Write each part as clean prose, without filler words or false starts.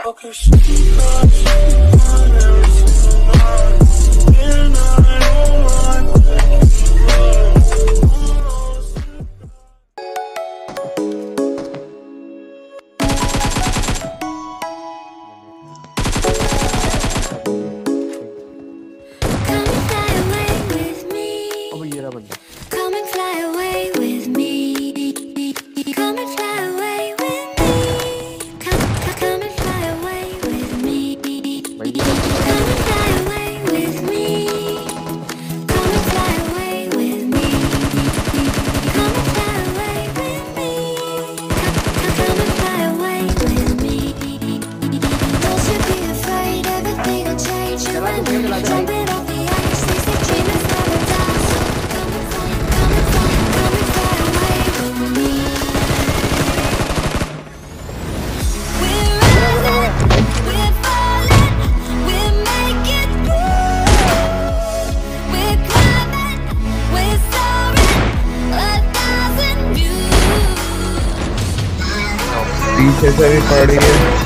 पीछे से भी पड़ी है।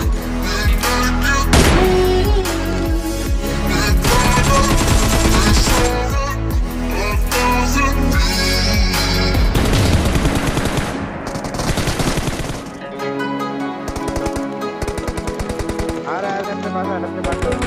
आ रहा है अपने पास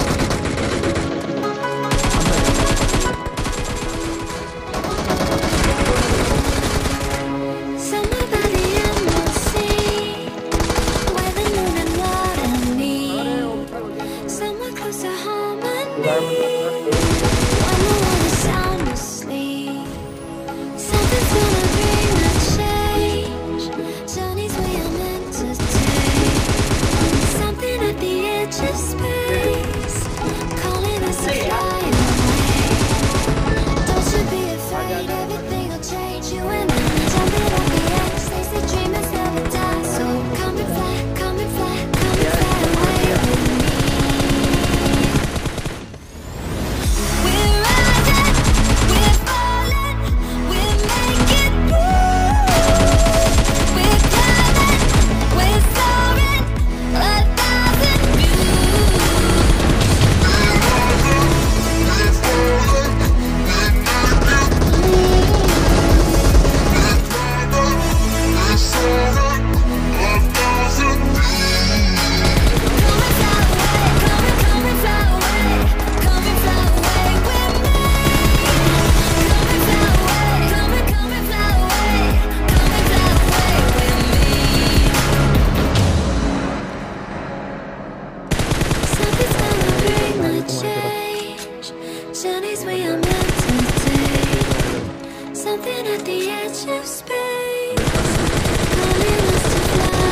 Journeys we are meant to take, something at the edge of space, calling us to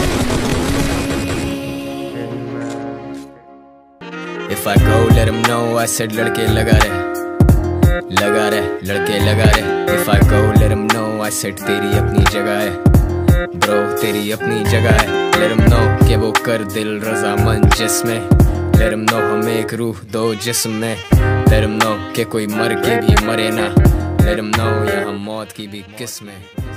fly away. If I go, let him know I said लड़के लगा रहे, लड़के लगा रहे. If I go, let him know I said तेरी अपनी जगह है, bro तेरी अपनी जगह है. Let him know कि वो कर दिल रज़ामंद जिसमें, let him know हम एक रूह दो जिस्म में. Let him know कि कोई मर के भी मरे ना, let him know यहाँ मौत की भी किस्में.